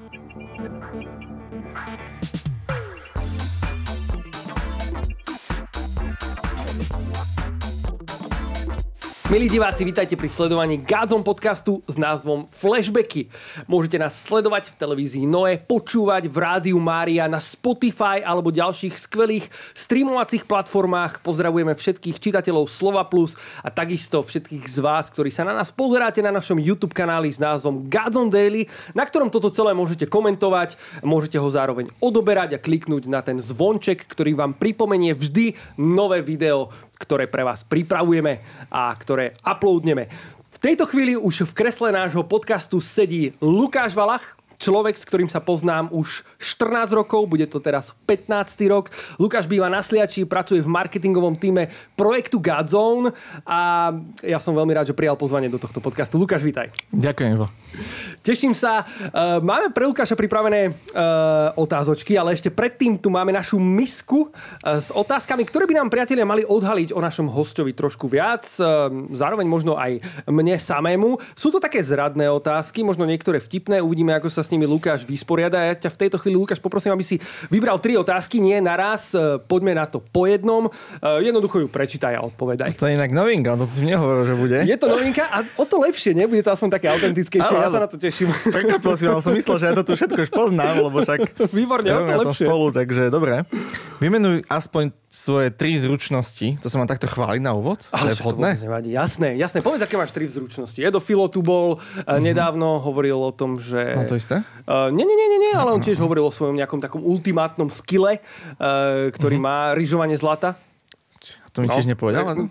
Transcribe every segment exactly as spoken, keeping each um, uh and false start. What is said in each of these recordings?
Milí diváci, vítajte pri sledovaní Godzone podcastu s názvom Flashbacky. Môžete nás sledovať v televízii Noe, počúvať v Rádiu Mária, na Spotify alebo ďalších skvelých streamovacích platformách. Pozdravujeme všetkých čitateľov Slova Plus a takisto všetkých z vás, ktorí sa na nás pozeráte na našom YouTube kanáli s názvom Godzone Daily, na ktorom toto celé môžete komentovať, môžete ho zároveň odoberať a kliknúť na ten zvonček, ktorý vám pripomenie vždy nové video, ktoré pre vás pripravujeme a ktoré uploadneme. V tejto chvíli už v kresle nášho podcastu sedí Lukáš Valach, človek, s ktorým sa poznám už štrnásť rokov, bude to teraz pätnásty rok. Lukáš býva na Sliači, pracuje v marketingovom týme projektu Godzone a ja som veľmi rád, že prijal pozvanie do tohto podcastu. Lukáš, vítaj. Ďakujem, Ivo. Teším sa. Máme pre Lukáša pripravené otázočky, ale ešte predtým tu máme našu misku s otázkami, ktoré by nám priatelia mali odhaliť o našom hostovi trošku viac. Zároveň možno aj mne samému. Sú to také zradné otázky, možno niektoré vtipné. Uvidíme, ako sa s nimi Lukáš vysporiada. Ja ťa v tejto chvíli, Lukáš, poprosím, aby si vybral tri otázky, nie naraz. Poďme na to po jednom. Jednoducho ju prečítaj a odpovedaj. To je inak novinka, to si mne hovoril, že bude. Je to novinka a o to lepšie, nebude to aspoň také autentickejšie. Ja sa na to teším. Prekvapil si, ale som myslel, že ja to tu všetko už poznám, lebo však výborne, o to lepšie. Spolu, takže dobre. Vymenuj aspoň svoje tri zručnosti. To sa mám takto chváliť na úvod? Ale to je vhodné? To nevadí. Jasné, jasné. Povedz, aké máš tri zručnosti. Edo Filo tu bol, mm-hmm. nedávno hovoril o tom, že... No to isté? Uh, nie, nie, nie, nie, ale on tiež hovoril o svojom nejakom takom ultimátnom skille, uh, ktorý mm-hmm. má ryžovanie zlata. To mi no. tiež nepovedal, ale...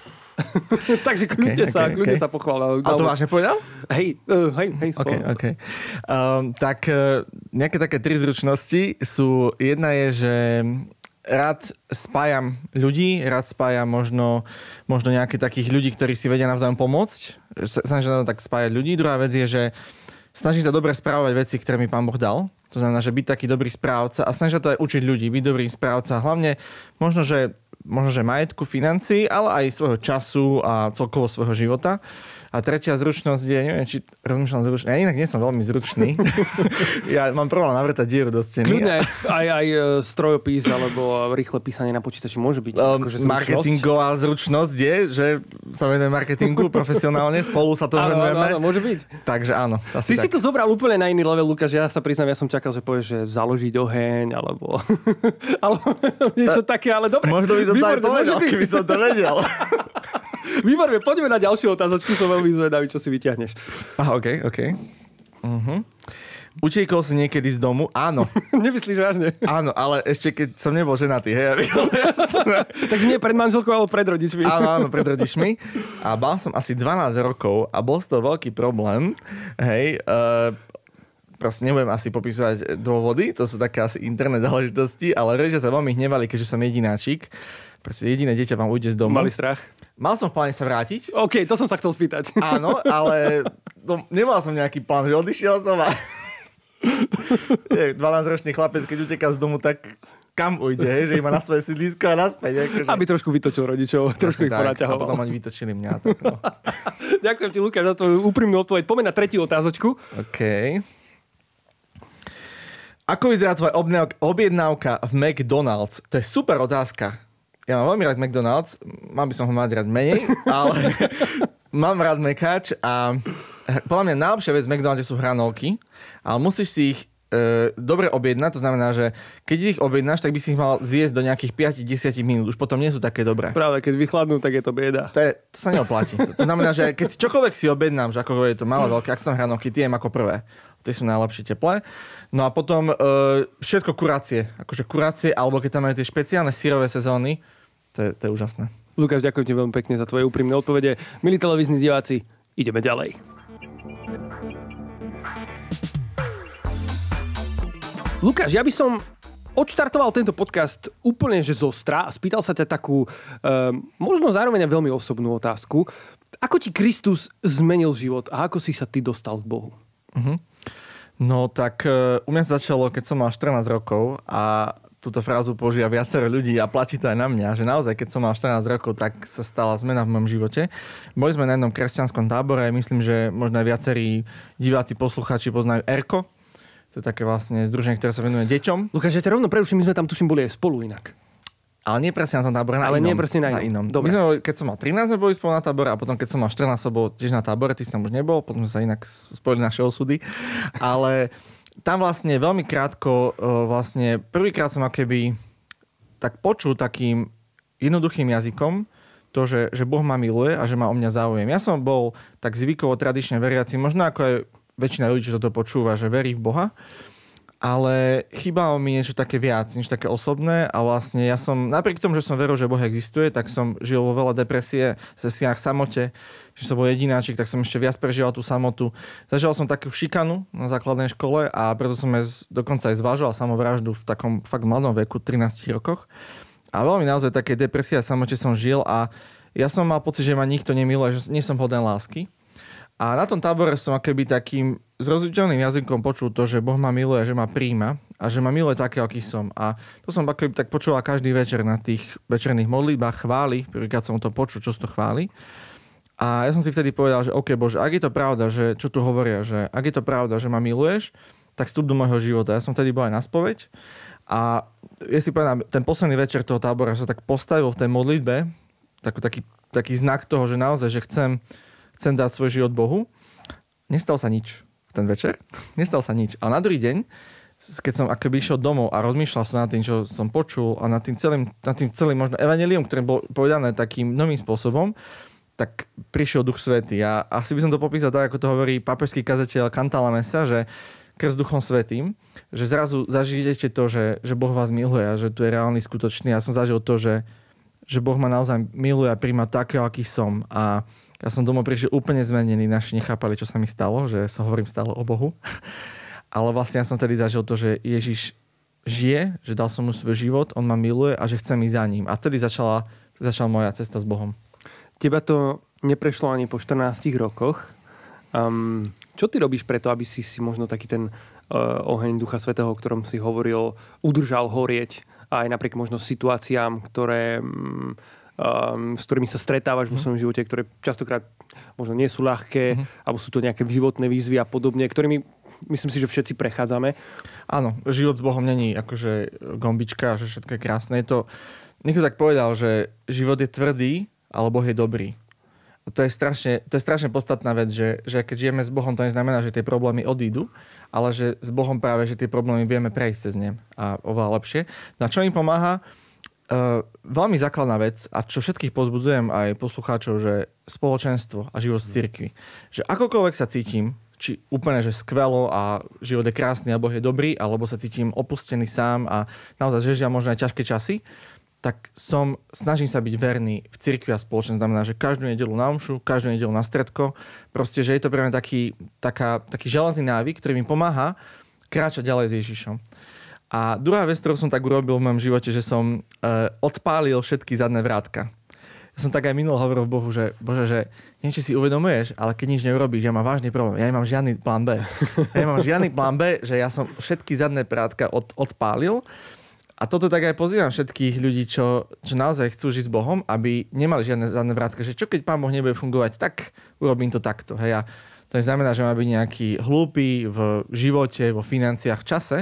Takže kľudne okay, sa, okay, kľudne okay. sa pochválil. A to vážne povedal? Hej, uh, hej, hej. Okay, okay. Um, tak uh, nejaké také tri zručnosti sú... Jedna je, že rád spájam ľudí, rád spájam možno, možno nejakých takých ľudí, ktorí si vedia navzájom pomôcť. Snažím sa tak spájať ľudí. Druhá vec je, že snažím sa dobre správovať veci, ktoré mi Pán Boh dal. To znamená, že byť taký dobrý správca a snažím sa to aj učiť ľudí, byť dobrý správca. Hlavne možno, že možno, že majetku, financií, ale aj svojho času a celkovo svojho života. A tretia zručnosť je, neviem, či rozmýšľam zručný. Ja inak nie som veľmi zručný. Ja mám problém navrtať dieru do steny. Kľudne, aj, aj strojopis alebo rýchle písanie na počítači môže byť. Um, akože marketingová zručnosť je, že sa venujeme marketingu profesionálne, spolu sa to áno, venujeme. Áno, áno, môže byť. Takže áno. Ty tak. Si to zobral úplne na iný level, Lukáš. Ja sa priznám, ja som čakal, že povieš, že založiť oheň, alebo, alebo niečo Ta, také, ale dobre. Možno by som to aj povedal, keby som to vedel. Výborne, poďme na ďalšiu otázočku, som veľmi zvedavý, čo si vyťahneš. Aha, okej, okej. Uh-huh. Utiekol si niekedy z domu? Áno. Nemyslíš vážne? Áno, ale ešte keď som nebol ženatý, hej. Takže nie pred manželkou, ale pred rodičmi. Áno, áno, pred rodičmi. A mal som asi dvanásť rokov a bol z toho veľký problém. Hej, uh, proste nebudem asi popisovať dôvody, to sú také asi interné záležitosti, ale rodičia sa veľmi hnevali, keďže som jedináčik. Proste jediné dieťa vám ujde z domu. Mali strach? Mal som v pláne sa vrátiť. OK, to som sa chcel spýtať. Áno, ale to, nemal som nejaký plán, že odišiel som a... dvanásťročný chlapec, keď uteká z domu, tak kam ujde, hej? Že iba na svoje sídlisko a naspäť. Akože... Aby trošku vytočil rodičov, trošku ich ponaťahoval. A potom oni vytočili mňa. Tak, no. Ďakujem ti, Lukáš, za tvoju úprimnú odpoveď. Poďme na tretiu otázočku. OK. Ako vyzerá tvoja objednávka v McDonald's? To je super otázka. Ja mám veľmi rád McDonald's, mal by som ho mať rád menej, ale mám rád mekáč a podľa mňa najlepšia vec v McDonald's sú hranolky, ale musíš si ich e, dobre objednať, to znamená, že keď ich objednáš, tak by si ich mal zjesť do nejakých päť až desať minút, už potom nie sú také dobré. Práve, keď vychladnú, tak je to bieda. To, je, to sa neoplatí. To, to znamená, že keď si čokoľvek si objednám, že ako je to malé, veľké, ak sú hranolky, tie jem ako prvé. Tie sú najlepšie teplé. No a potom e, všetko kurácie. Akože kurácie, alebo keď tam majú tie špeciálne syrové sezóny, to je, to je úžasné. Lukáš, ďakujem ti veľmi pekne za tvoje úprimné odpovede. Milí televízni diváci, ideme ďalej. Lukáš, ja by som odštartoval tento podcast úplne že zostra a spýtal sa ťa takú, e, možno zároveň veľmi osobnú otázku. Ako ti Kristus zmenil život a ako si sa ty dostal k Bohu? Uh-huh. No tak u mňa začalo, keď som mal štrnásť rokov a túto frázu používa viacero ľudí a platí to aj na mňa, že naozaj, keď som mal štrnásť rokov, tak sa stala zmena v mojom živote. Boli sme na jednom kresťanskom tábore, myslím, že možno aj viacerí diváci, poslucháči poznajú Erko. To je také vlastne združenie, ktoré sa venuje deťom. Lukáš, ja ťa rovno preruším, my sme tam tuším boli aj spolu inak. Ale nie presne na tom tábore, na Ale inom. nie presne na inom. Na inom. Dobre. My sme boli, keď som mal trinásť, sme boli spolu na tábore a potom keď som mal štrnásť, som bol tiež na tábore, ty si tam už nebol, potom sme sa inak spojili naše osudy. Ale tam vlastne veľmi krátko, vlastne prvýkrát som akoby tak počul takým jednoduchým jazykom to, že, že Boh ma miluje a že ma o mňa záujem. Ja som bol tak zvykovo tradične veriaci, možno ako aj väčšina ľudí, čo to počúva, že verí v Boha, ale chýbalo mi niečo také viac, niečo také osobné a vlastne ja som, napriek tomu, že som veril, že Boh existuje, tak som žil vo veľa depresie, sesiách, samote, že som bol jedináčik, tak som ešte viac prežíval tú samotu. Zažil som takú šikanu na základnej škole a preto som aj, dokonca aj zvážil samovraždu v takom fakt mladom veku, trinástich rokoch. A veľmi naozaj také depresie a samote som žil a ja som mal pocit, že ma nikto nemiluje, že nie som hoden lásky. A na tom tábore som akoby takým zrozumiteľným jazykom počul to, že Boh ma miluje, že ma príjma a že ma miluje také, aký som. A to som akoby tak počúval každý večer na tých večerných modlitbách chvály. Prvýkrát som to počul, čo to chváli. A ja som si vtedy povedal, že OK, Bože, ak je to pravda, že čo tu hovoria, že ak je to pravda, že ma miluješ, tak vstup do môjho života. Ja som vtedy bol aj na spoveď. A ja si povedal, ten posledný večer toho tábora som tak postavil v tej modlitbe, taký, taký, taký znak toho, že naozaj, že chcem chcem dať svoj život Bohu. Nestal sa nič v ten večer. Nestal sa nič. A na druhý deň, keď som akoby išiel domov a rozmýšľal som nad tým, čo som počul a nad tým celým, nad tým celým možno evanjeliom, ktoré bolo povedané takým novým spôsobom, tak prišiel Duch Svätý. A asi by som to popísal tak, ako to hovorí pápežský kazateľ Cantalamessa, že krst Duchom Svätým, že zrazu zažijete to, že, že Boh vás miluje a že tu je reálny, skutočný. Ja som zažil to, že, že Boh ma naozaj miluje a príjma takého, aký som. A ja som domov prišiel úplne zmenený, naši nechápali, čo sa mi stalo, že sa hovorím stále o Bohu. Ale vlastne ja som tedy zažil to, že Ježiš žije, že dal som mu svoj život, on ma miluje a že chcem ísť za ním. A tedy začala, začala moja cesta s Bohom. Teba to neprešlo ani po štrnástich rokoch. Um, čo ty robíš preto, aby si si možno taký ten uh, oheň Ducha Svätého, o ktorom si hovoril, udržal horieť aj napriek možno situáciám, ktoré... Um, Um, s ktorými sa stretávaš vo svojom živote, ktoré častokrát možno nie sú ľahké, mm-hmm. alebo sú to nejaké životné výzvy a podobne, ktorými myslím si, že všetci prechádzame. Áno, život s Bohom není akože gombička, že všetko je krásne. Je to, niekto tak povedal, že život je tvrdý, ale Boh je dobrý. A to je strašne, to je strašne podstatná vec, že, že keď žijeme s Bohom, to neznamená, že tie problémy odídu, ale že s Bohom práve, že tie problémy vieme prejsť cez ne a oveľa lepšie. Na čo im pomáha? Uh, veľmi základná vec a čo všetkých pozbudzujem aj poslucháčov, že spoločenstvo a život v cirkvi. Že akokoľvek sa cítim, či úplne, že skvelo a život je krásny a Boh je dobrý, alebo sa cítim opustený sám a naozaj že žijem možno aj ťažké časy, tak som, snažím sa byť verný v cirkvi a spoločenstve. Znamená, že každú nedeľu na omšu, každú nedeľu na stredko. Proste, že je to pre mňa taký, taká, taký železný návyk, ktorý mi pomáha kráčať ďalej s Ježišom. A druhá vec, ktorú som tak urobil v mojom živote, že som e, odpálil všetky zadné vrátka. Ja som tak aj minul hovoril Bohu, že Bože, že neviem, či si uvedomuješ, ale keď nič neurobíš, ja mám vážny problém. Ja nemám žiadny plán B. Ja nemám žiadny plán B, že ja som všetky zadné vrátka od, odpálil. A toto tak aj pozývam všetkých ľudí, čo, čo naozaj chcú žiť s Bohom, aby nemali žiadne zadné vrátka. Že čo keď Pán Boh nebude fungovať, tak urobím to takto. Hej. A to neznamená, že má byť nejaký hlúpy v živote, vo financiách, v čase,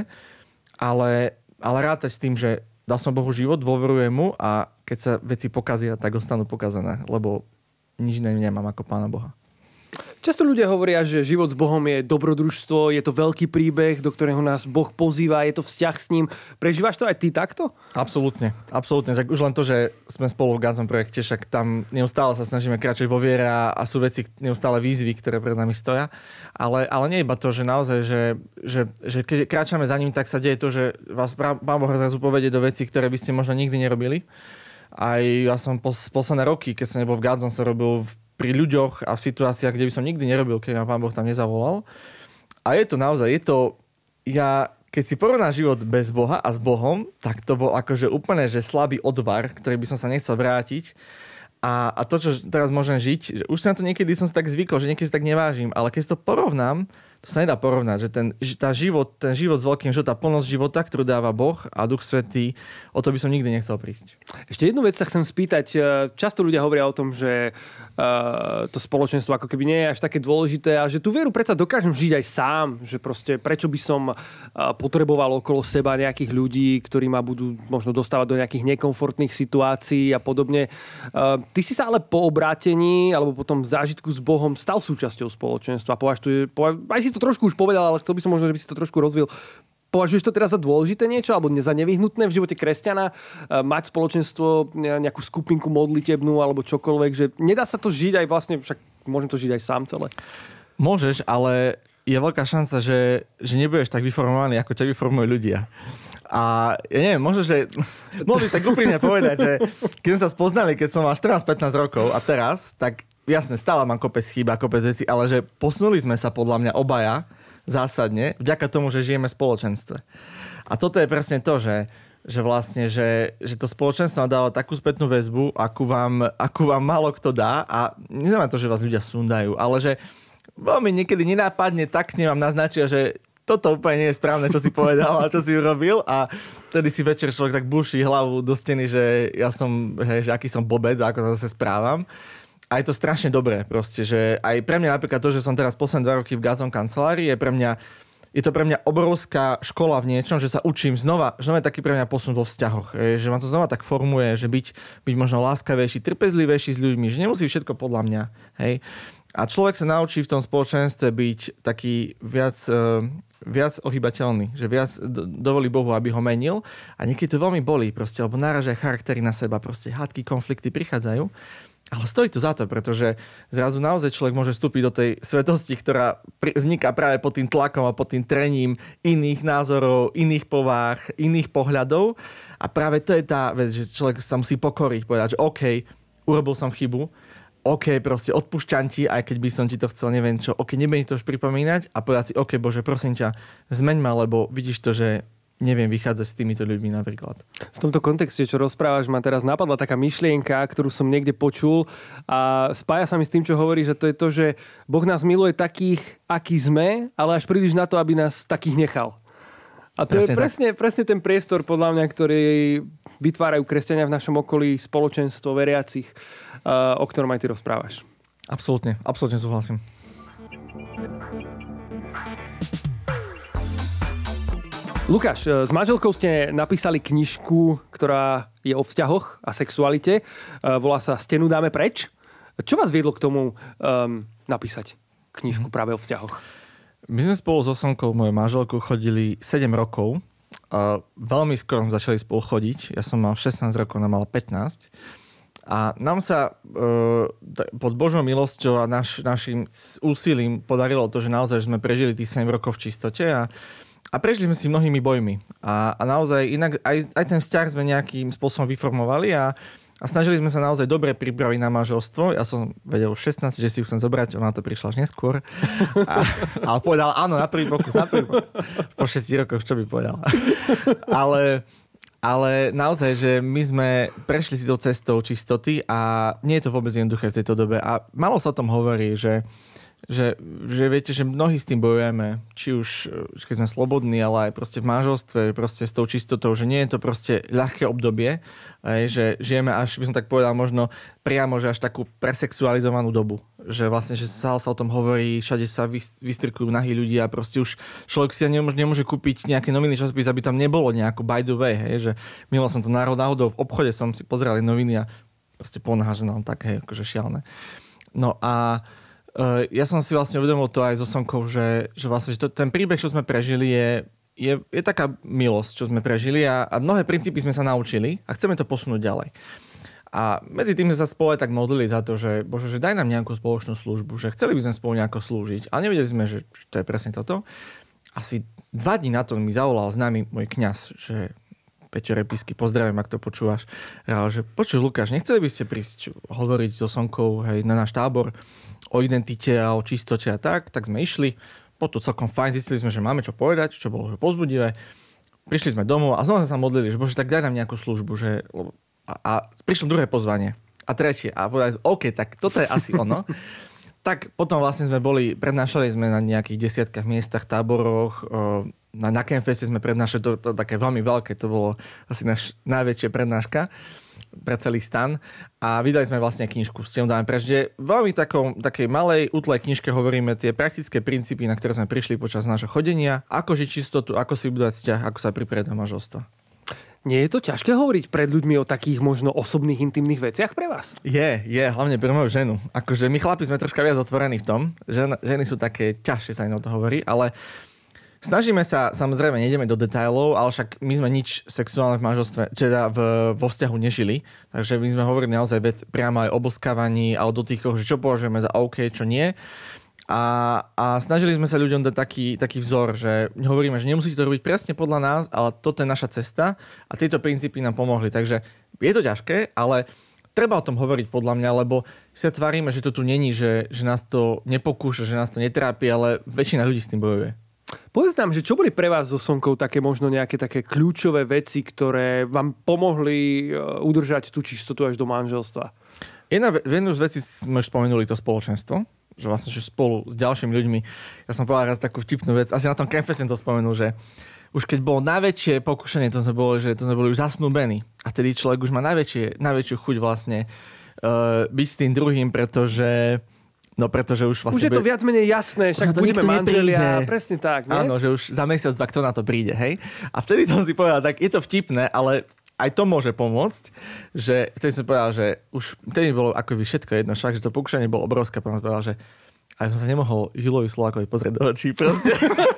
Ale, ale rátať s tým, že dal som Bohu život, dôverujem mu a keď sa veci pokazia, tak ostanú pokazané, lebo nič iné nemám ako Pána Boha. Často ľudia hovoria, že život s Bohom je dobrodružstvo, je to veľký príbeh, do ktorého nás Boh pozýva, je to vzťah s ním. Prežívaš to aj ty takto? Absolútne, absolútne. Tak už len to, že sme spolu v Gádzom projekte, však tam neustále sa snažíme kráčať vo viere a, a sú veci, neustále výzvy, ktoré pred nami stoja. Ale, ale nie iba to, že naozaj, že, že, že keď kráčame za ním, tak sa deje to, že vás Pán Boh zrazu povedie do vecí, ktoré by ste možno nikdy nerobili. Aj ja som pos, posledné roky, keď som nebol v Gádzom, som robil v pri ľuďoch a v situáciách, kde by som nikdy nerobil, keď ma Pán Boh tam nezavolal. A je to naozaj, je to, ja, keď si porovná život bez Boha a s Bohom, tak to bol akože úplne, že slabý odvar, ktorý by som sa nechcel vrátiť. A, a to, čo teraz môžem žiť, že už sa na to niekedy som si tak zvykol, že niekedy si tak nevážim, ale keď si to porovnám, to sa nedá porovnať, že ten, tá život, ten život s veľkým, že tá plnosť života, ktorú dáva Boh a Duch Svätý, o to by som nikdy nechcel prísť. Ešte jednu vec sa chcem spýtať. Často ľudia hovoria o tom, že uh, to spoločenstvo ako keby nie je až také dôležité a že tú vieru predsa dokážem žiť aj sám, že proste prečo by som uh, potreboval okolo seba nejakých ľudí, ktorí ma budú možno dostávať do nejakých nekomfortných situácií a podobne. Uh, ty si sa ale po obrátení alebo po tom zážitku s Bohom stal súčasťou spoločenstva. Považuj, považ, aj si to trošku už povedal, ale chcel by som možno, že by si to trošku rozvil. Považuješ to teraz za dôležité niečo, alebo za nevyhnutné v živote kresťana mať spoločenstvo, nejakú skupinku modlitebnú alebo čokoľvek, že nedá sa to žiť aj vlastne, však môžem to žiť aj sám celé? Môžeš, ale je veľká šanca, že, že nebudeš tak vyformovaný, ako ťa vyformujú ľudia. A ja neviem, možno, že môžeš tak úprimne povedať, že keď sme sa spoznali, keď som mal štrnásť pätnásť rokov a teraz, tak jasne, stále mám kopec chýb a kopec veci, ale že posunuli sme sa podľa mňa obaja zásadne, vďaka tomu, že žijeme v spoločenstve. A toto je presne to, že, že vlastne, že, že to spoločenstvo dáva takú spätnú väzbu, akú vám, akú vám málo kto dá a neznamená to, že vás ľudia sundajú, ale že veľmi niekedy nenápadne tak vám naznačia, že toto úplne nie je správne, čo si povedal a čo si urobil a vtedy si večer človek tak buší hlavu do steny, že ja som, hej, že aký som blbec a ako sa zase správam. A je to strašne dobré proste, že aj pre mňa napríklad to, že som teraz posledné dva roky v Gazon kancelárii, je pre mňa, je to pre mňa obrovská škola v niečom, že sa učím znova, znova je taký pre mňa posun vo vzťahoch, že ma to znova tak formuje, že byť, byť možno láskavejší, trpezlivejší s ľuďmi, že nemusí všetko podľa mňa, hej. A človek sa naučí v tom spoločenstve byť taký viac, viac ohýbateľný, že viac dovolí Bohu, aby ho menil a niekedy to veľmi bolí proste, lebo náražia charaktery na seba, proste hádky, konflikty prichádzajú. Ale stojí to za to, pretože zrazu naozaj človek môže vstúpiť do tej svetosti, ktorá vzniká práve pod tým tlakom a pod tým trením iných názorov, iných povách, iných pohľadov. A práve to je tá vec, že človek sa musí pokoriť, povedať, že OK, urobil som chybu, OK, proste odpúšťam ti, aj keď by som ti to chcel, neviem čo, OK, nebudem to už pripomínať a povedať si, OK, Bože, prosím ťa, zmeň ma, lebo vidíš to, že neviem vychádzať s týmito ľuďmi napríklad. V tomto kontexte, čo rozprávaš, ma teraz napadla taká myšlienka, ktorú som niekde počul a spája sa mi s tým, čo hovorí, že to je to, že Boh nás miluje takých, akí sme, ale až príliš na to, aby nás takých nechal. A to presne je presne, presne ten priestor, podľa mňa, ktorý vytvárajú kresťania v našom okolí, spoločenstvo veriacich, o ktorom aj ty rozprávaš. Absolútne, absolútne súhlasím. Lukáš, s manželkou ste napísali knižku, ktorá je o vzťahoch a sexualite. Volá sa Stenu dáme preč. Čo vás viedlo k tomu um, napísať knižku mm. práve o vzťahoch? My sme spolu so Sonkou, mojou manželkou, chodili sedem rokov. A veľmi skoro sme začali spolu chodiť. Ja som mal šestnásť rokov, ona mala pätnásť. A nám sa e, pod Božou milosťou a naš, našim úsilím podarilo to, že naozaj sme prežili tých sedem rokov v čistote a A prešli sme si mnohými bojmi. A, a naozaj inak aj, aj ten vzťah sme nejakým spôsobom vyformovali a, a snažili sme sa naozaj dobre pripraviť na manželstvo. Ja som vedel už šestnásť, že si ju chcem zobrať, ona to prišla až neskôr. A, ale povedala áno, na prvý pokus, na prvý pokus. Po šesti rokoch, čo by povedala. Ale, ale naozaj, že my sme prešli si tou cestou čistoty a nie je to vôbec jednoduché v tejto dobe. A malo sa o tom hovorí, že Že, že viete, že mnohí s tým bojujeme, či už keď sme slobodní, ale aj proste v manželstve, proste s tou čistotou, že nie je to proste ľahké obdobie, aj, že žijeme až, by som tak povedal, možno priamo, že až takú presexualizovanú dobu. Že vlastne, že sa, sa o tom hovorí, všade sa vystrkujú nahí ľudia a proste už človek si nemôže, nemôže kúpiť nejaké noviny časopis, aby tam nebolo nejako by the way, hej, že minul som to náhodou v obchode, som si pozrel noviny a proste ponážené, tak hej, akože šialné. No a Uh, ja som si vlastne uvedomil to aj so Sonkou, že, že vlastne že to, ten príbeh, čo sme prežili, je, je, je taká milosť, čo sme prežili a, a mnohé princípy sme sa naučili a chceme to posunúť ďalej. A medzi tým sme sa spolu tak modlili za to, že Bože, že daj nám nejakú spoločnú službu, že chceli by sme spolu nejako slúžiť. A nevedeli sme, že to je presne toto. Asi dva dní na to mi zavolal známy môj kňaz, že Peťo Repisky, pozdravím, ak to počúvaš. Že počuj, Lukáš, nechceli by ste prísť hovoriť so Sonkou, hej, na náš tábor o identite a o čistote a tak, tak sme išli. Bolo to celkom fajn, zistili sme, že máme čo povedať, čo bolo povzbudivé. Prišli sme domov a znova sme sa modlili, že Bože, tak daj nám nejakú službu. Že... A, a prišlo druhé pozvanie a tretie. A povedali, OK, tak toto je asi ono. tak potom vlastne sme boli, prednášali sme na nejakých desiatkách miestach, táboroch, na, na Campfeste sme prednášali, to, to také veľmi veľké, to bolo asi náš najväčšia prednáška pre celý stan a vydali sme vlastne knižku s tým dáme preč, kde veľmi takom, takej malej, útlej knižke hovoríme tie praktické princípy, na ktoré sme prišli počas nášho chodenia, ako žiť čistotu, ako si budovať vzťah, ako sa pripraviť na manželstvo. Nie je to ťažké hovoriť pred ľuďmi o takých možno osobných, intimných veciach pre vás? Je, je, hlavne pre moju ženu. Akože my chlapi sme troška viac otvorení v tom. Žen, ženy sú také ťažšie, sa im o to hovorí, ale snažíme sa, samozrejme, nejdeme do detailov, ale však my sme nič sexuálne v manželstve, teda v, vo vzťahu nežili. Takže my sme hovorili naozaj vec priamo aj o boskávaní a o dotýkoch, že čo považujeme za OK, čo nie. A, a snažili sme sa ľuďom dať taký, taký vzor, že hovoríme, že nemusíte to robiť presne podľa nás, ale toto je naša cesta a tieto princípy nám pomohli. Takže je to ťažké, ale treba o tom hovoriť podľa mňa, lebo sa tvárime, že to tu není, že, že nás to nepokúša, že nás to netrápi, ale väčšina ľudí s tým bojuje. Povedz nám, že čo boli pre vás so Sonkou také možno nejaké také kľúčové veci, ktoré vám pomohli udržať tú čistotu až do manželstva? Jedna, jednu z vecí sme už spomenuli, to spoločenstvo. Že vlastne že spolu s ďalšími ľuďmi. Ja som povedal raz takú vtipnú vec. Asi na tom Campfeste som to spomenul, že už keď bolo najväčšie pokušenie, to sme boli, že to sme boli už zasnúbení. A tedy človek už má najväčšie, najväčšiu chuť vlastne uh, byť s tým druhým, pretože no pretože už vlastne... Už je to viac menej jasné, však budeme manželia. Presne tak, nie? Áno, že už za mesiac, dva, kto na to príde, hej? A vtedy som si povedal, tak je to vtipné, ale aj to môže pomôcť, že vtedy som povedal, že už vtedy bolo akoby všetko jedno, však, že to pokúšanie bolo obrovské, potom som povedal, že aj som sa nemohol Julovi Slovákovi pozrieť do očí, proste.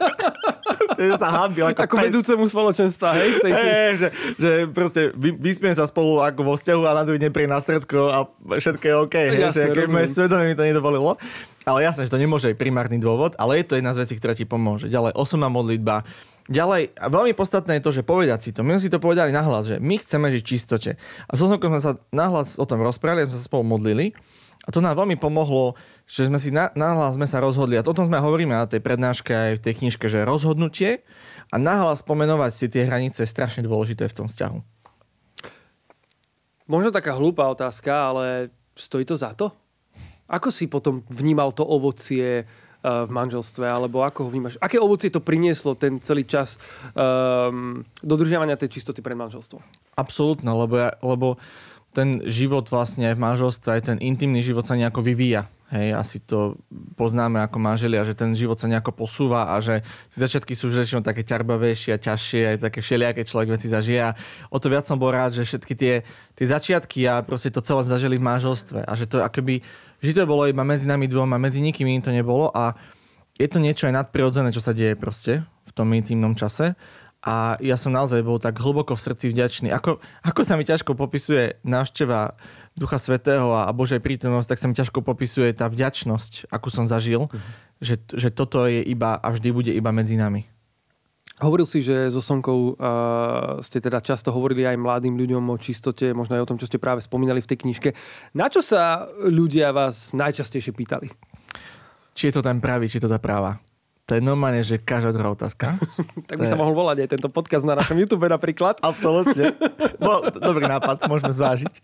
Vtedy sa hambil ako, ako vedúcemu spoločenstva, hej? Tej... Hey, že, že proste vyspiem sa spolu ako vo vzťahu a na druhý deň príde na stredko a všetko je OK, hej? Jasne, že keď moje svedomie mi to nedovolilo. Ale jasné, že to nemôže byť primárny dôvod, ale je to jedna z vecí, ktorá ti pomôže. Ďalej, osobná modlitba. Ďalej, a veľmi podstatné je to, že povedať si to. My sme si to povedali nahlas, že my chceme žiť čistote. A so Sonkou sme sa nahlas o tom rozprávali, sme sa spolu modlili. A to nám veľmi pomohlo, že sme si na, nahlas sme sa rozhodli. A o tom sme hovoríme na tej prednáške aj v tej knižke, že rozhodnutie a nahlas pomenovať si tie hranice je strašne dôležité v tom vzťahu. Možno taká hlúpa otázka, ale stojí to za to? Ako si potom vnímal to ovocie v manželstve, alebo ako ho vnímaš? Aké ovocie to prinieslo ten celý čas um, dodržiavania tej čistoty pred manželstvom? Absolútne, lebo, ja, lebo ten život vlastne aj v manželstve, aj ten intimný život sa nejako vyvíja. Hej, asi to poznáme ako manželia, že ten život sa nejako posúva a že začiatky sú väčšinou také ťarbavejšie a ťažšie, aj také všelijaké človek veci zažije. O to viac som bol rád, že všetky tie, tie začiatky a proste to celé zažili v manželstve a že to akoby že to bolo iba medzi nami dvoma, medzi nikým iným to nebolo a je to niečo aj nadprirodzené, čo sa deje proste v tom intimnom čase. A ja som naozaj bol tak hlboko v srdci vďačný. Ako, ako sa mi ťažko popisuje návšteva Ducha Svätého a Božej prítomnosť, tak sa mi ťažko popisuje tá vďačnosť, akú som zažil, mhm. že, že toto je iba a vždy bude iba medzi nami. Hovoril si, že so Sonkou uh, ste teda často hovorili aj mladým ľuďom o čistote, možno aj o tom, čo ste práve spomínali v tej knižke. Na čo sa ľudia vás najčastejšie pýtali? Či je to ten pravý, či je to tá práva. To je normálne, že každá druhá otázka. Tak by sa je... mohol volať aj tento podcast na našom YouTube napríklad. Absolútne. Bol dobrý nápad, môžeme zvážiť.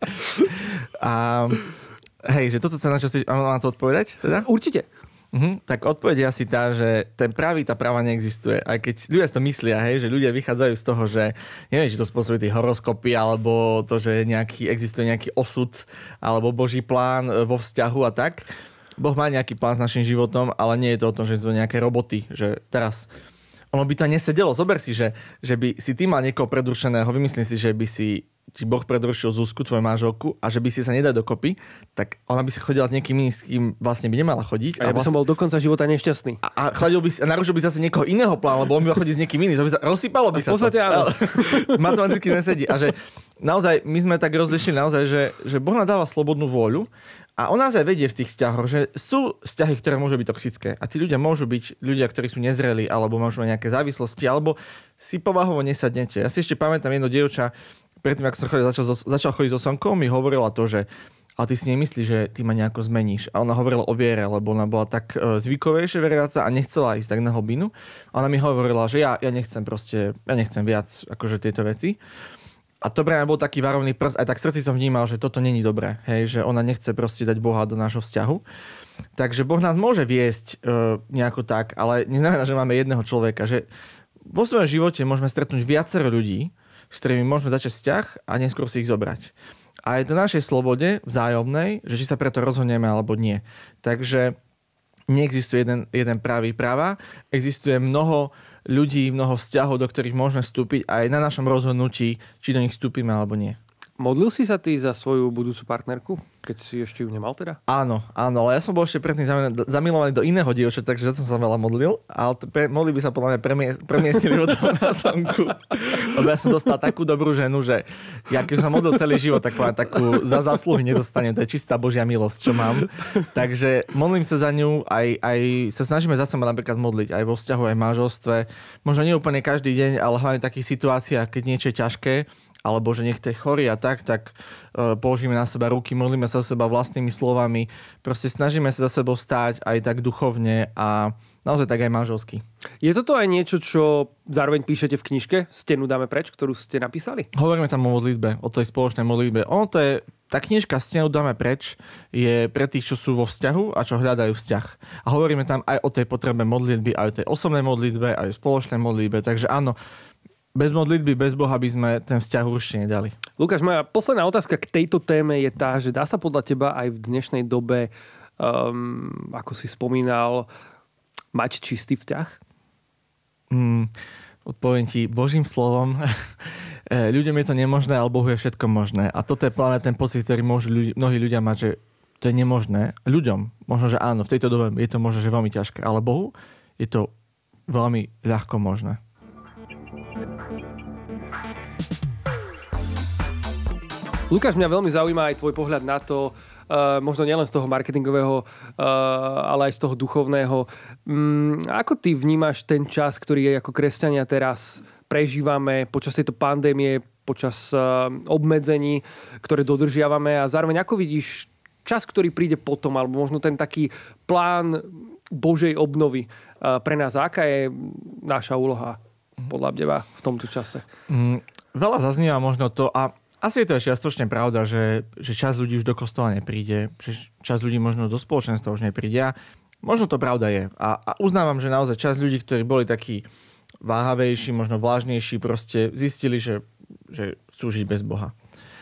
A hej, že toto sa najčastejšie... Mám na to odpovedať? Teda? Určite. Uh-huh. Tak odpoveď je asi tá, že ten pravý, tá práva neexistuje. Aj keď ľudia si to myslia, hej, že ľudia vychádzajú z toho, že neviem, či to spôsobí tie horoskopy, alebo to, že nejaký, existuje nejaký osud, alebo Boží plán vo vzťahu a tak. Boh má nejaký plán s našim životom, ale nie je to o tom, že sme nejaké roboty, že teraz ono by to nesedelo. Zober si, že, že by si ty mal niekoho predurčeného, vymyslím si, že by si ti Boh predurčil Zuzku, tvoju manželku, a že by si sa nedali dokopy, tak ona by si chodila s niekým iným, s kým vlastne by nemala chodiť. A ja by vlastne... som bol do konca života nešťastný. A, a, chodil by si, a narušil by zase niekoho iného plán, lebo on by mal chodiť s niekým iným. To by sa, rozsypalo by sa. V podstate áno. Matematicky nesedí. A že naozaj, my sme tak rozlišili naozaj, že, že Boh nám dáva slobodnú vôľu a on nás aj vedie v tých vzťahoch, že sú vzťahy, ktoré môžu byť toxické. A tí ľudia môžu byť ľudia, ktorí sú nezrelí, alebo môžu mať nejaké závislosti, alebo si povahovo nesadnete. Ja si ešte pamätám jedno dievča, predtým, ako som chodil, začal, začal chodiť so Sonkou, mi hovorila to, že ale ty si nemyslíš, že ty ma nejako zmeníš. A ona hovorila o viere, lebo ona bola tak zvykovejšia veriaca a nechcela ísť tak na hlbinu. A ona mi hovorila, že ja, ja nechcem proste, ja nechcem viac akože tieto veci. A to pre mňa bol taký varovný prst, aj tak v srdci som vnímal, že toto není dobré, hej, že ona nechce proste dať Boha do nášho vzťahu. Takže Boh nás môže viesť uh, nejako tak, ale neznamená, že máme jedného človeka, že vo svojom živote môžeme stretnúť viacero ľudí, s ktorými môžeme začať vzťah a neskôr si ich zobrať. A je to našej slobode vzájomnej, že či sa preto rozhodneme alebo nie. Takže neexistuje jeden, jeden pravý práva, existuje mnoho ľudí, mnoho vzťahov, do ktorých môžeme vstúpiť aj na našom rozhodnutí, či do nich vstúpime alebo nie. Modlil si sa ty za svoju budúcu partnerku, keď si ešte ju nemal teda? Áno, áno, ale ja som bol ešte predtým zamilovaný do iného dievča, takže za to som sa veľa modlil, ale pre, modly by sa podľa mňa premies, premiestnili od toho na slnku. Lebo ja som dostal takú dobrú ženu, že ja keď som modlil celý život, tak poviem, takú za zásluhy nedostanem, to je čistá Božia milosť, čo mám. Takže modlím sa za ňu, aj, aj sa snažíme za seba napríklad modliť, aj vo vzťahu, aj v manželstve. Možno nie úplne každý deň, ale hlavne v takých situáciách, keď niečo je ťažké, alebo že niekto je chorý a tak, tak uh, položíme na seba ruky, modlíme sa za seba vlastnými slovami. Proste snažíme sa za sebou stáť aj tak duchovne a naozaj tak aj manželsky. Je toto aj niečo, čo zároveň píšete v knižke Stenu dáme preč, ktorú ste napísali? Hovoríme tam o modlitbe, o tej spoločnej modlitbe. Ono to je, tá knižka Stenu dáme preč je pre tých, čo sú vo vzťahu a čo hľadajú vzťah. A hovoríme tam aj o tej potrebe modlitby, aj o tej osobnej modlitbe, aj o spoločnej modlitbe. Takže áno, bez modlitby, bez Boha by sme ten vzťah určite nedali. Lukáš, moja posledná otázka k tejto téme je tá, že dá sa podľa teba aj v dnešnej dobe, um, ako si spomínal, mať čistý vzťah? Mm, odpoviem ti Božím slovom. Ľuďom je to nemožné, ale Bohu je všetko možné. A toto je práve ten pocit, ktorý môžu ľudí, mnohí ľudia mať, že to je nemožné. Ľuďom, možno, že áno, v tejto dobe je to možno, že veľmi ťažké, ale Bohu je to veľmi ľahko možné. Lukáš, mňa veľmi zaujíma aj tvoj pohľad na to, uh, možno nielen z toho marketingového, uh, ale aj z toho duchovného. Um, ako ty vnímaš ten čas, ktorý je ako kresťania teraz prežívame počas tejto pandémie, počas uh, obmedzení, ktoré dodržiavame a zároveň ako vidíš čas, ktorý príde potom, alebo možno ten taký plán Božej obnovy uh, pre nás, aká je naša úloha podľa teba v tomto čase? Mm, veľa zaznieva možno to a asi je to čiastočne pravda, že, že časť ľudí už do kostola nepríde, že časť ľudí možno do spoločenstva už nepríde. Možno to pravda je. A, a uznávam, že naozaj časť ľudí, ktorí boli takí váhavejší, možno vlážnejší, proste zistili, že, že chcú žiť bez Boha.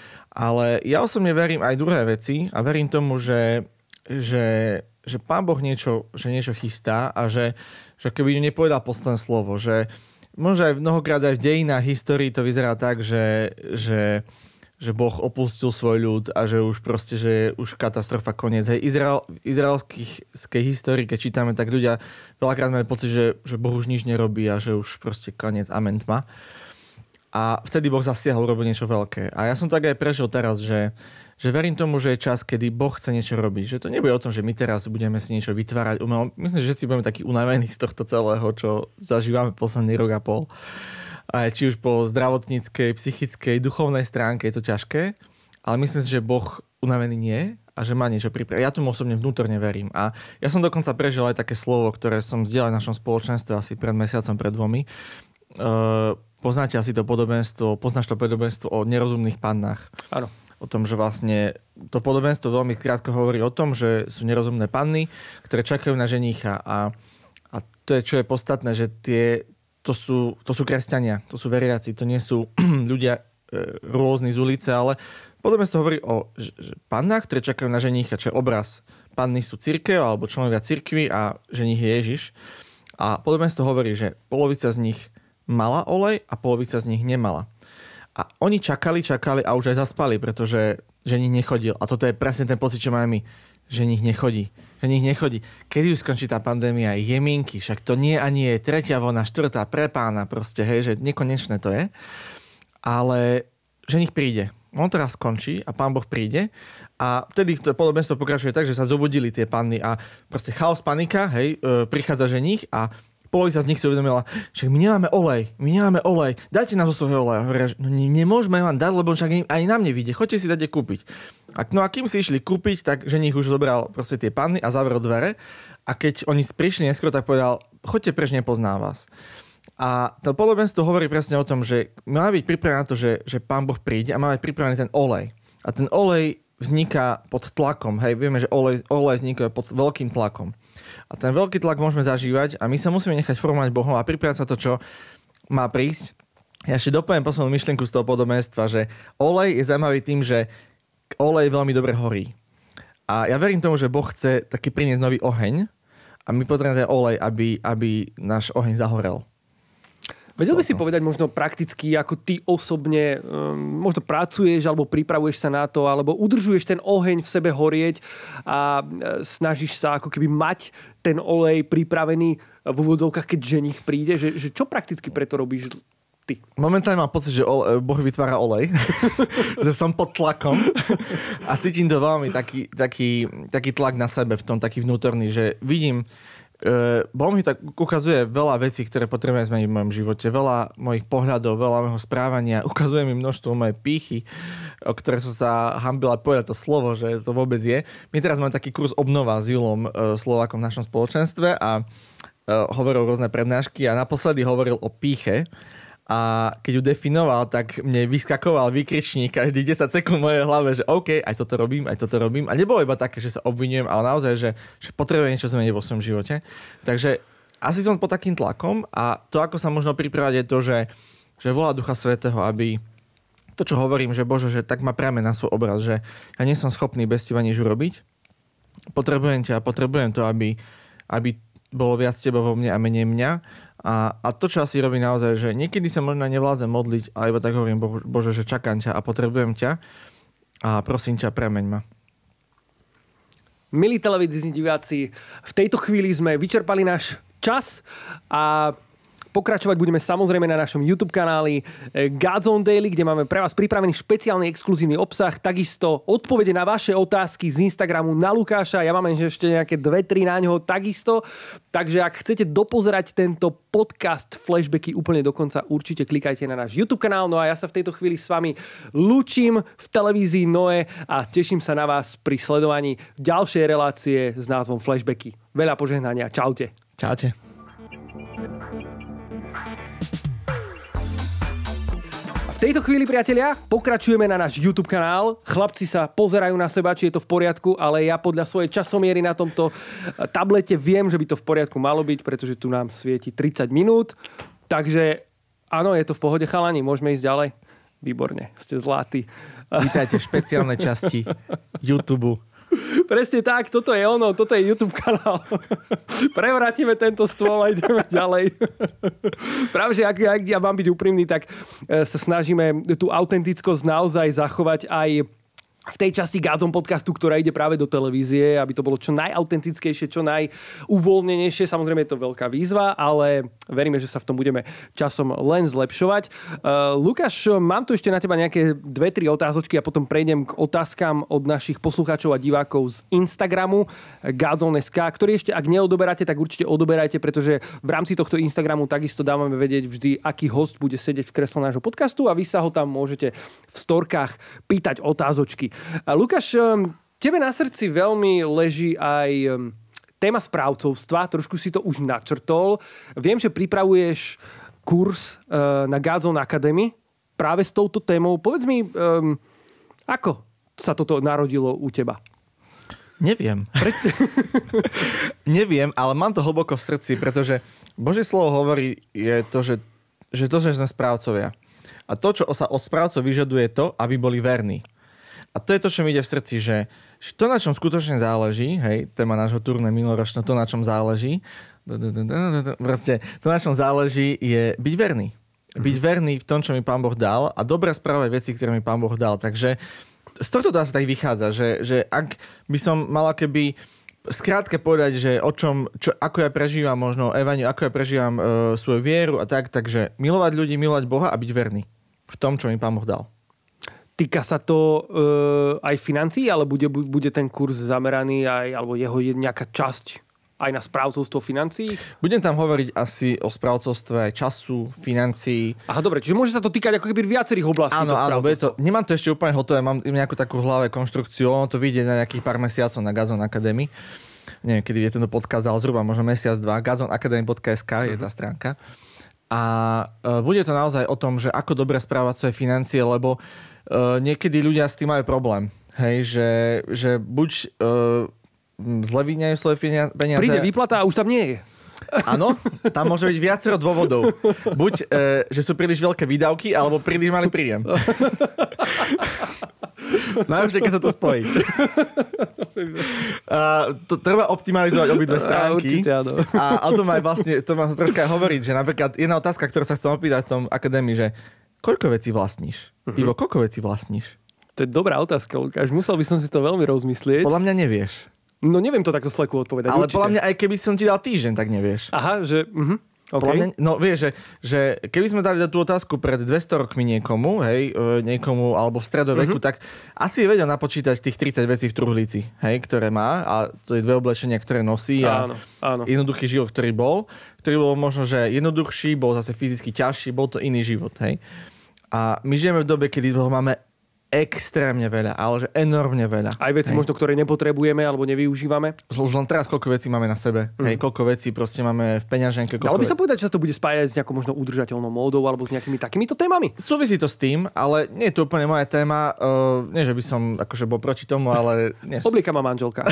Ale ja osobne verím aj druhé veci a verím tomu, že, že, že Pán Boh niečo, že niečo chystá a že, že keby nepovedal posledné slovo, že možno aj mnohokrát aj v dejinách histórii to vyzerá tak, že, že že Boh opustil svoj ľud a že už proste, že je už katastrofa, koniec. Hej, Izrael, v izraelskej histórii, keď čítame, tak ľudia veľakrát majú pocit, že, že Boh už nič nerobí a že už proste koniec, amen, tma. A vtedy Boh zasiahol, robil niečo veľké. A ja som tak aj prežil teraz, že, že verím tomu, že je čas, kedy Boh chce niečo robiť. Že to nebude o tom, že my teraz budeme si niečo vytvárať umelo. Myslím, že všetci budeme takí unavení z tohto celého, čo zažívame posledný rok a pol. A či už po zdravotníckej, psychickej, duchovnej stránke je to ťažké, ale myslím si, že Boh unavený nie a že má niečo pripravené. Ja tomu osobne vnútorne verím. A ja som dokonca prežil aj také slovo, ktoré som zdieľal v našom spoločenstve asi pred mesiacom, pred dvomi. Uh, poznáte asi to podobenstvo, poznáš to podobenstvo o nerozumných pannách. Áno. O tom, že vlastne to podobenstvo veľmi krátko hovorí o tom, že sú nerozumné panny, ktoré čakajú na ženícha. A, a to je, čo je podstatné, že tie To sú, to sú kresťania, to sú veriaci, to nie sú ľudia e, rôzni z ulice, ale podobenstvo hovorí o ž, ž, pannách, ktoré čakajú na ženícha, čo je obraz. Panny sú cirkev alebo členovia cirkvi a ženích je Ježiš. A podobenstvo hovorí, že polovica z nich mala olej a polovica z nich nemala. A oni čakali, čakali a už aj zaspali, pretože ženích nechodil. A toto je presne ten pocit, čo máme my. Ženích nechodí. Ženích nechodí. Kedy už skončí tá pandémia? Jeminky, však to nie ani je tretia vlna, štvrtá, pre pána proste, hej, že nekonečné to je. Ale ženích príde. On teraz skončí a Pán Boh príde a vtedy to podobenstvo pokračuje tak, že sa zobudili tie panny a proste chaos, panika, hej, e, prichádza ženích a polovica z nich si uvedomila, že my nemáme olej, my nemáme olej, dajte nám zo svojho oleja. Hovoria, no nemôžeme vám dať, lebo však ani nám nevíde, choďte si dať kúpiť. A, no a kým si išli kúpiť, tak ženích už zobral proste tie panny a zavrel dvere a keď oni prišli neskôr, tak povedal, choďte preč, nepoznám vás. A to podobenstvo hovorí presne o tom, že má byť pripravené na to, že, že Pán Boh príde a má byť pripravený ten olej. A ten olej vzniká pod tlakom. Hej, vieme, že olej, olej vzniká pod veľkým tlakom. A ten veľký tlak môžeme zažívať a my sa musíme nechať formovať Bohom a pripravať sa to, čo má prísť. Ja ešte dopoviem poslednú myšlienku z toho podobenstva, že olej je zaujímavý tým, že olej veľmi dobre horí. A ja verím tomu, že Boh chce taký priniesť nový oheň a my potrebujeme ten olej, aby, aby náš oheň zahorel. Vedel by si povedať možno prakticky, ako ty osobne um, možno pracuješ alebo pripravuješ sa na to, alebo udržuješ ten oheň v sebe horieť a snažíš sa ako keby mať ten olej pripravený v úvodzovkách, keď ženích príde? Že, že čo prakticky preto robíš ty? Momentálne mám pocit, že Boh vytvára olej. Že som pod tlakom a cítim to veľmi taký, taký, taký tlak na sebe v tom, taký vnútorný, že vidím, Uh, Boh mi tak ukazuje veľa vecí, ktoré potrebujem zmeniť v mojom živote. Veľa mojich pohľadov, veľa mojho správania. Ukazuje mi množstvo mojej pýchy, o ktoré som sa hambila povedať to slovo, že to vôbec je. My teraz máme taký kurz obnova s Julom uh, Slovákom v našom spoločenstve a uh, hovoril rôzne prednášky a naposledy hovoril o pýche. A keď ju definoval, tak mne vyskakoval výkričník každý desať sekúnd v mojej hlave, že OK, aj toto robím, aj toto robím. A nebolo iba také, že sa obvinujem, ale naozaj, že, že potrebujem niečo zmeniť vo svojom živote. Takže asi som pod takým tlakom a to, ako sa možno pripravať, je to, že, že volá Ducha Svätého, aby to, čo hovorím, že Bože, že tak ma priame na svoj obraz, že ja nie som schopný bez teba nič urobiť. Potrebujem ťa a potrebujem to, aby, aby bolo viac teba vo mne a menej mňa. A, a to, čo asi robí naozaj, že niekedy sa možno nevládzem modliť, ale iba tak hovorím, Bo, Bože, že čakám ťa a potrebujem ťa a prosím ťa, premeň ma. Milí televízni diváci, v tejto chvíli sme vyčerpali náš čas a pokračovať budeme samozrejme na našom YouTube kanáli God's Own Daily, kde máme pre vás pripravený špeciálny exkluzívny obsah, takisto odpovede na vaše otázky z Instagramu na Lukáša. Ja mám ešte nejaké dve tri na ňoho takisto. Takže ak chcete dopozerať tento podcast Flashbacky úplne do konca, určite klikajte na náš YouTube kanál. No a ja sa v tejto chvíli s vami lúčim v televízii Noe a teším sa na vás pri sledovaní ďalšej relácie s názvom Flashbacky. Veľa požehnania. Čaute. Čaute. V tejto chvíli, priatelia, pokračujeme na náš YouTube kanál. Chlapci sa pozerajú na seba, či je to v poriadku, ale ja podľa svojej časomiery na tomto tablete viem, že by to v poriadku malo byť, pretože tu nám svieti tridsať minút. Takže áno, je to v pohode, chalani, môžeme ísť ďalej. Výborne, ste zlatí. Vítajte v špeciálnej časti YouTube. Presne tak, toto je ono, toto je YouTube kanál. Prevrátime tento stôl a ideme ďalej. Práve, že ak, ak ja mám byť úprimný, tak sa snažíme tú autentickosť naozaj zachovať aj v tej časti God's Own podcastu, ktorá ide práve do televízie, aby to bolo čo najautentickejšie, čo najuvoľnenejšie. Samozrejme je to veľká výzva, ale veríme, že sa v tom budeme časom len zlepšovať. Uh, Lukáš, mám tu ešte na teba nejaké dve tri otázočky a potom prejdem k otázkam od našich poslucháčov a divákov z Instagramu God's Own bodka es ká, ktorý ešte, ak neodoberáte, tak určite odoberajte, pretože v rámci tohto Instagramu takisto dávame vedieť vždy, aký host bude sedieť v kresle nášho podcastu a vy sa ho tam môžete v storkách pýtať otázočky. A Lukáš, tebe na srdci veľmi leží aj téma správcovstva, trošku si to už načrtol. Viem, že pripravuješ kurz na God's Own Academy práve s touto témou. Povedz mi, um, ako sa toto narodilo u teba? Neviem. Pre... Neviem, ale mám to hlboko v srdci, pretože Božie slovo hovorí je to, že, že to, že sme správcovia. A to, čo sa od správcov vyžaduje, to, aby boli verní. A to je to, čo mi ide v srdci, že to, na čom skutočne záleží, hej, téma nášho turné minuloročného, to, na čom záleží, proste, to, na čom záleží, je byť verný. Byť verný v tom, čo mi Pán Boh dal a dobre správať veci, ktoré mi Pán Boh dal. Takže z tohto to asi tak vychádza, že, že ak by som mala keby skrátke povedať, že o čom, čo, ako ja prežívam možno evaniu, ako ja prežívam e, svoju vieru a tak, takže milovať ľudí, milovať Boha a byť verný v tom, čo mi Pán Boh dal. Týka sa to e, aj financií, ale bude, bude ten kurz zameraný aj, alebo jeho je nejaká časť aj na správcovstvo financií? Budem tam hovoriť asi o správcovstve času, financií. Aha, dobre, čiže môže sa to týkať ako keby viacerých oblastí. Áno, áno, to, nemám to ešte úplne hotové, mám nejakú takú hlave konštrukciu, ono to vyjde na nejakých pár mesiacov na God's Own Academy. Neviem, kedy je tento podcast, ale zhruba možno mesiac, dva. God's Own Academy bodka es ká je tá stránka. A uh, bude to naozaj o tom, že ako dobre správať svoje financie, lebo uh, niekedy ľudia s tým majú problém. Hej, že, že buď uh, zle vyňajú svoje peniaze... Príde výplata a už tam nie je. Áno, tam môže byť viacero dôvodov. Buď, uh, že sú príliš veľké výdavky, alebo príliš malý príjem. Najlepšie, keď sa to spojí. A to treba optimalizovať obidve stránky. A, určite áno. A, a to má vlastne, to má troška aj hovoriť, že napríklad jedna otázka, ktorú sa chcem opýtať v tom akadémii, že koľko vecí vlastníš? Uh-huh. Ivo, koľko vecí vlastníš? To je dobrá otázka, Lukáš. Musel by som si to veľmi rozmyslieť. Podľa mňa nevieš. No neviem to takto sleku odpovedať. Ale určite. Podľa mňa aj keby som ti dal týždeň, tak nevieš. Aha, že... Uh-huh. Okay. Mňa, no vieš, že, že keby sme dali tú otázku pred dvesto rokmi niekomu, hej, niekomu, alebo v stredoveku, uh-huh. tak asi je vedel napočítať tých tridsať vecí v truhlíci, hej, ktoré má, a to je dve oblečenia, ktoré nosí, a áno, áno. jednoduchý život, ktorý bol, ktorý bol možno, že jednoduchší, bol zase fyzicky ťažší, bol to iný život, hej. A my žijeme v dobe, kedy toho máme extrémne veľa, ale že enormne veľa. Aj veci hej. možno, ktoré nepotrebujeme alebo nevyužívame. Už len teraz koľko vecí máme na sebe. Mm. Hej, koľko vecí proste máme v peňaženke. Dalo by sa povedať, že sa to bude spájať s nejakou možno udržateľnou módou alebo s nejakými takýmito témami? Súvisí to s tým, ale nie je to úplne moja téma. Uh, nie, že by som akože bol proti tomu, ale... Nie. Oblíka ma manželka.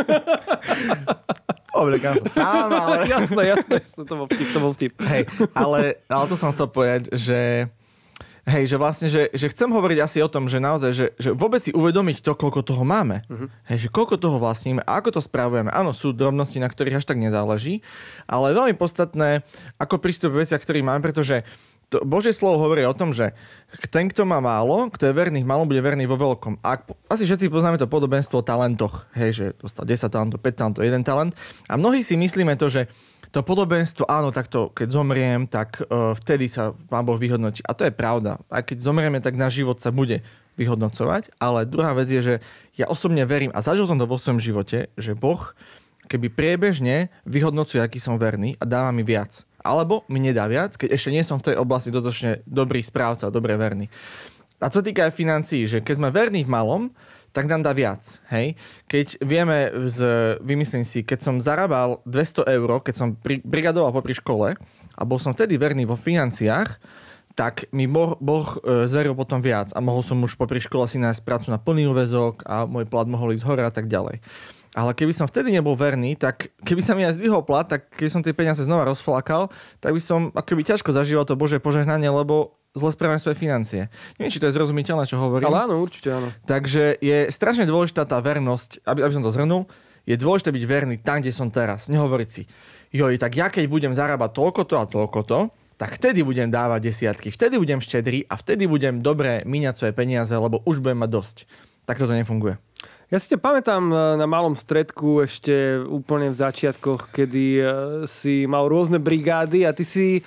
Oblíkam sa sám, ale... jasné, jasné, to bol vtip, to bol vtip. Hej, ale, ale to som chcel povedať, že... Hej, že vlastne, že, že chcem hovoriť asi o tom, že naozaj, že, že vôbec si uvedomiť to, koľko toho máme. Uh-huh. Hej, že koľko toho vlastníme a ako to spravujeme. Áno, sú drobnosti, na ktorých až tak nezáleží, ale je veľmi podstatné, ako prístup k veciach, ktorý máme, pretože to Božie slovo hovorí o tom, že ten, kto má málo, kto je verný v malom, bude verný vo veľkom. A asi všetci poznáme to podobenstvo o talentoch. Hej, že dostal desať talentov, päť talentov, jeden talent. A mnohí si myslíme to, že to podobenstvo, áno, takto, keď zomriem, tak uh, vtedy sa Pán Boh vyhodnotí. A to je pravda. Aj keď zomrieme, tak náš život sa bude vyhodnocovať. Ale druhá vec je, že ja osobne verím, a zažil som to vo svojom živote, že Boh keby priebežne vyhodnocuje, aký som verný a dáva mi viac. Alebo mi nedá viac, keď ešte nie som v tej oblasti dostatočne dobrý správca, dobre verný. A co týka aj financií, že keď sme verní v malom, tak nám dá viac. Hej? Keď vieme, z, vymyslím si, keď som zarábal dvesto eur, keď som pri, brigadoval popri škole a bol som vtedy verný vo financiách, tak mi Boh, boh zveril potom viac a mohol som už popri škole si nájsť prácu na plný úväzok a môj plat mohol ísť hore a tak ďalej. Ale keby som vtedy nebol verný, tak keby sa mi aj zdvihol plat, tak keby som tie peniaze znova rozflakal, tak by som akoby ťažko zažíval to Božie požehnanie, lebo zle správam svoje financie. Neviem, či to je zrozumiteľné, čo hovorím. Ale áno, určite áno. Takže je strašne dôležitá tá vernosť, aby, aby som to zhrnul, je dôležité byť verný tam, kde som teraz. Nehovoriť si, joj, tak ja keď budem zarábať toľko to a toľko to, tak vtedy budem dávať desiatky, vtedy budem štedrý a vtedy budem dobre míňať svoje peniaze, lebo už budem mať dosť. Tak toto nefunguje. Ja si ťa pamätám na malom stredku ešte úplne v začiatkoch, kedy si mal rôzne brigády a ty si...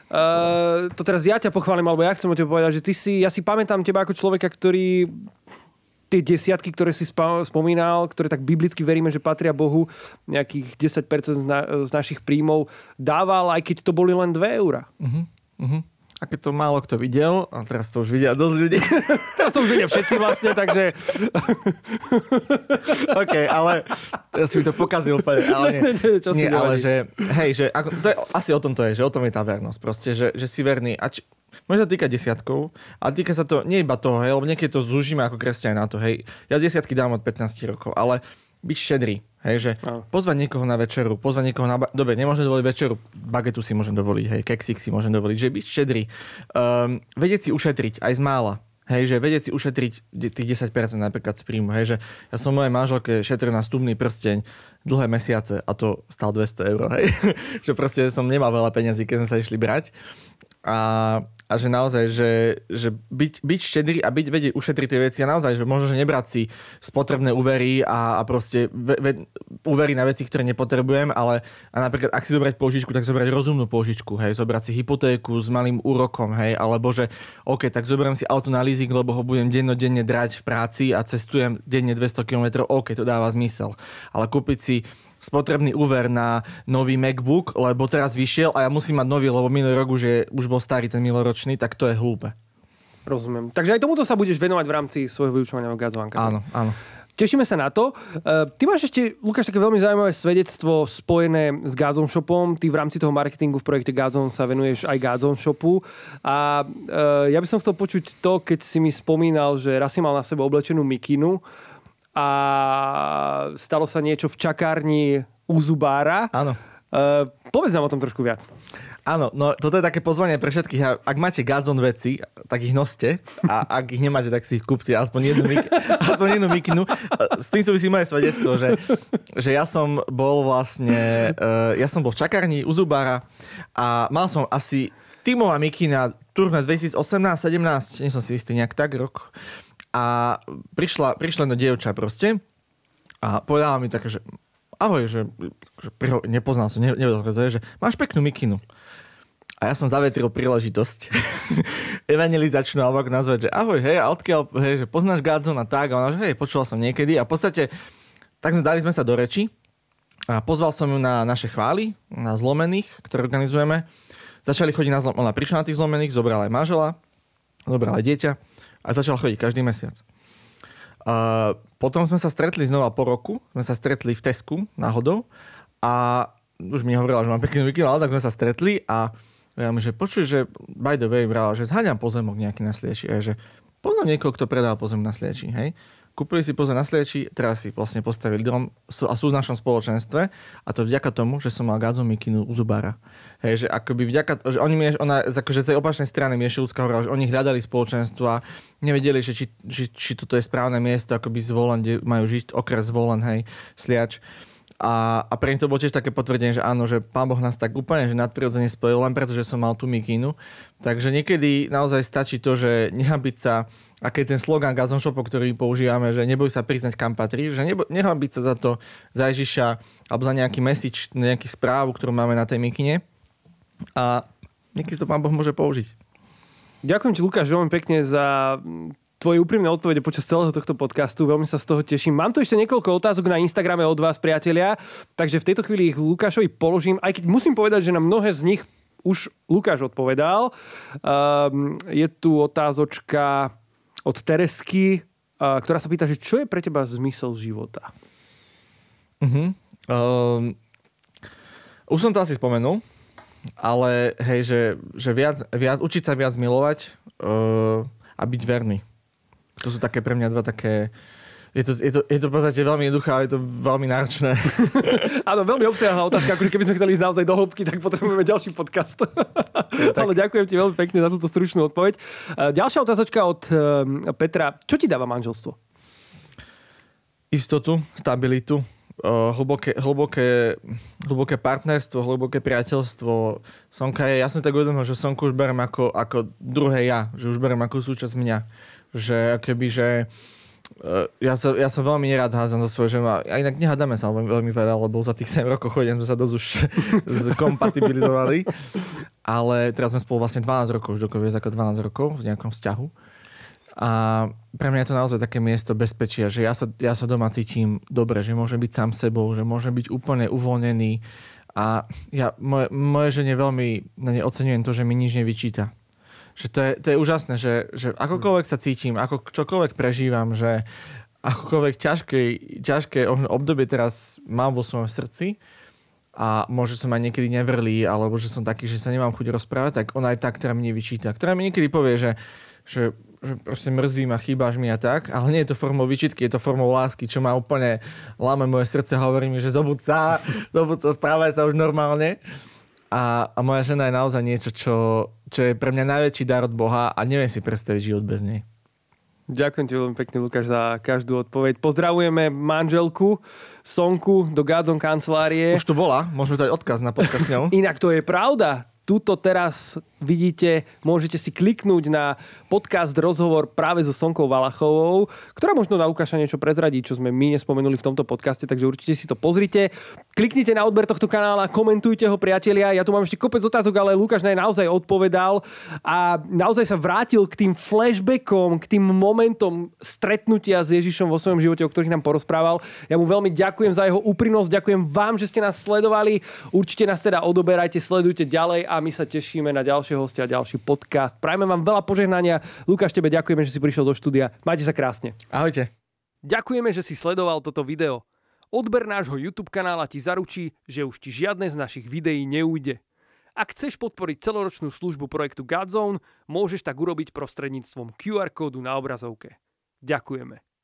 Uh, to teraz ja ťa pochválim, alebo ja chcem o tebe povedať, že ty si, ja si pamätám teba ako človeka, ktorý tie desiatky, ktoré si spa- spomínal, ktoré tak biblicky veríme, že patria Bohu, nejakých desať percent z, na- z našich príjmov dával, aj keď to boli len dve eurá. Uh-huh, uh-huh. A keď to málo kto videl, a teraz to už vidia dosť ľudí. Teraz to už vidia všetci vlastne, takže... OK, ale ja si mi to pokazil úplne. Ale nie, Čo nie si ale že, hej, že ako, to je, asi o tom to je, že o tom je tá vernosť. Proste, že, že si verný. A či, môže sa týkať desiatkov, ale týka sa to nie iba toho, hej, lebo niekedy to zúžime ako kresťania na to, hej. Ja desiatky dám od pätnásť rokov, ale byť štedrý. Hej, že no. Pozvať niekoho na večeru, pozvať niekoho na... Ba- Dobre, nemôžem dovoliť večeru, bagetu si môžem dovoliť, hej, keksik si môžem dovoliť, že byť štedrý. Um, vedieť si ušetriť aj z mála. Hej, že vedieť si ušetriť tých desať percent napríklad z príjmu. Hej, že ja som mojej manželke šetril na stupný prsteň dlhé mesiace a to stál dvesto eur. Hej. Že proste som nemal veľa peňazí, keď sme sa išli brať. A, a že naozaj, že, že byť, byť štedrý a byť, vedieť ušetriť tie veci a naozaj, že možno, že nebrať si spotrebné úvery a, a proste ve, ve, úvery na veci, ktoré nepotrebujem, ale a napríklad, ak si zobrať pôžičku, tak zobrať rozumnú pôžičku, hej, zobrať si hypotéku s malým úrokom, hej, alebo že OK, tak zoberiem si auto na leasing, lebo ho budem dennodenne drať v práci a cestujem denne dvesto kilometrov, OK, to dáva zmysel. Ale kúpiť si spotrebný úver na nový MacBook, lebo teraz vyšiel a ja musím mať nový, lebo minulý rok už, je, už bol starý ten minuloročný, tak to je hlúpe. Rozumiem. Takže aj tomuto sa budeš venovať v rámci svojho vyučovania v Gazovanka. Áno, áno. Tešíme sa na to. Ty máš ešte, Lukáš, také veľmi zaujímavé svedectvo spojené s Gazon Shopom. Ty v rámci toho marketingu v projekte Gazon sa venuješ aj Gazon Shopu. A ja by som chcel počuť to, keď si mi spomínal, že raz si mal na sebe oblečenú mikinu a stalo sa niečo v čakárni u zubára. Áno. Povedz nám o tom trošku viac. Áno, no toto je také pozvanie pre všetkých. Ak máte Gazon veci, tak ich noste. A ak ich nemáte, tak si ich kúpte. Aspoň jednu, mik- aspoň jednu mikinu. S tým súvisí moje svedectvo, že, že ja som bol vlastne... Uh, ja som bol v čakárni u zubára a mal som asi tímová mikina turné dvetisícosemnásť sedemnásť, nie som si istý, nejak tak rok. A prišla, prišla jedno dievča proste a povedala mi také, že ahoj, že, že priho- nepoznal som, ne, nevedel, to je, že máš peknú mikinu. A ja som zavetril príležitosť evangelizačnú, alebo ako nazvať, že ahoj, hej, a odkiaľ, hej, že poznáš Gazon a tak, a ona, že hej, počula som niekedy a v podstate tak sme dali sme sa do reči a pozval som ju na naše chvály, na zlomených, ktoré organizujeme. Začali chodiť na zlomených, ona prišla na tých zlomených, zobrala aj manžela, zobrala aj dieťa a začala chodiť každý mesiac. Uh, potom sme sa stretli znova po roku, sme sa stretli v Tesku náhodou a už mi hovorila, že mám pekný mikinu, ale tak sme sa stretli a ja mi, že počuj, že by the way, brala, že zháňam pozemok nejaký na Slieči. A že poznám niekoho, kto predal pozemok na Slieči, hej. Kúpili si pozemok na Slieči, teraz si vlastne postavili dom a sú v našom spoločenstve a to vďaka tomu, že som mal Gazon mikinu u zubára. Hej, že akoby vďaka, že oni mi, ona, akože z tej opačnej strany mi ešte ľudská hovorila, že oni hľadali spoločenstva, nevedeli, že či, či, či toto je správne miesto, akoby Zvolen, kde majú žiť, okres Zvolen, hej, Sliač. A, a pre nich to bolo tiež také potvrdenie, že áno, že Pán Boh nás tak úplne, že nadprirodzene spojil, len preto, že som mal tú mikinu. Takže niekedy naozaj stačí to, že nehambiť sa, aký je ten slogan Gazon Shopu, ktorý používame, že neboj sa priznať, kam patrí, že nehambiť sa za to, za Ježiša, alebo za nejaký message, nejaký správu, ktorú máme na tej mikine. A niekedy to Pán Boh môže použiť. Ďakujem ti, Lukáš, veľmi pekne za tvoje úprimné odpovede počas celého tohto podcastu. Veľmi sa z toho teším. Mám tu ešte niekoľko otázok na Instagrame od vás, priatelia, takže v tejto chvíli ich Lukášovi položím, aj keď musím povedať, že na mnohé z nich už Lukáš odpovedal. Um, je tu otázočka od Teresky, uh, ktorá sa pýta, že čo je pre teba zmysel života? Uh-huh. Um, už som to asi spomenul, ale hej, že, že viac, viac, učiť sa viac milovať uh, a byť verný. To sú také pre mňa dva také... Je to, je to, je to v podstate veľmi jednoduché, ale je to veľmi náročné. Áno, veľmi obsiahla otázka, akože keby sme chceli ísť naozaj do hĺbky, tak potrebujeme ďalší podcast. Ja, ale ďakujem ti veľmi pekne za túto stručnú odpoveď. Ďalšia otázočka od Petra. Čo ti dáva manželstvo? Istotu, stabilitu, hlboké, hlboké, hlboké partnerstvo, hlboké priateľstvo. Sonka je, ja som tak uvedomil, že Sonku už berem ako, ako druhé ja, že už berem ako súčasť mňa. Že keby, že ja sa, ja sa veľmi nerád hádam zo svojho, že ma, a inak nehádame sa veľmi, veľmi veľa, lebo za tých sedem rokov chodím, sme sa dosť už zkompatibilizovali. Ale teraz sme spolu vlastne dvanásť rokov, už dokon viac ako dvanásť rokov v nejakom vzťahu. A pre mňa je to naozaj také miesto bezpečia, že ja sa, ja sa doma cítim dobre, že môžem byť sám sebou, že môžem byť úplne uvoľnený. A ja, moje, moje žene veľmi oceňujem to, že mi nič nevyčíta. Že to je, to je úžasné, že, že akokoľvek sa cítim, ako čokoľvek prežívam, že akokoľvek ťažké, ťažké obdobie teraz mám vo svojom srdci a možno som aj niekedy nevrlý, alebo že som taký, že sa nemám chuť rozprávať, tak ona aj tá, ktorá mi nevyčíta. Ktorá mi niekedy povie, že, že, že proste mrzí ma, chýbaš mi a tak, ale nie je to formou výčitky, je to formou lásky, čo ma úplne láme moje srdce, hovorí mi, že zobud sa, zobud sa, správaj sa už normálne. A, a moja žena je naozaj niečo, čo, čo je pre mňa najväčší dar od Boha a neviem si predstaviť život bez nej. Ďakujem ti veľmi pekne, Lukáš, za každú odpoveď. Pozdravujeme manželku Sonku do Gazon kancelárie. Už tu bola, môžeme dať odkaz na podcast s ňou. Inak to je pravda. Tuto teraz vidíte, môžete si kliknúť na podcast rozhovor práve so Sonkou Valachovou, ktorá možno na Lukáša niečo prezradí, čo sme my nespomenuli v tomto podcaste, takže určite si to pozrite. Kliknite na odber tohto kanála, komentujte ho, priatelia. Ja tu mám ešte kopec otázok, ale Lukáš naozaj odpovedal a naozaj sa vrátil k tým flashbackom, k tým momentom stretnutia s Ježišom vo svojom živote, o ktorých nám porozprával. Ja mu veľmi ďakujem za jeho úprimnosť, ďakujem vám, že ste nás sledovali. Určite nás teda odoberajte, sledujte ďalej a my sa tešíme na ďalšie hostia a ďalší podcast. Prajme vám veľa požehnania. Lukáš, tebe ďakujeme, že si prišiel do štúdia. Majte sa krásne. Ahojte. Ďakujeme, že si sledoval toto video. Odber nášho YouTube kanála ti zaručí, že už ti žiadne z našich videí neújde. Ak chceš podporiť celoročnú službu projektu Godzone, môžeš tak urobiť prostredníctvom kú ár kódu na obrazovke. Ďakujeme.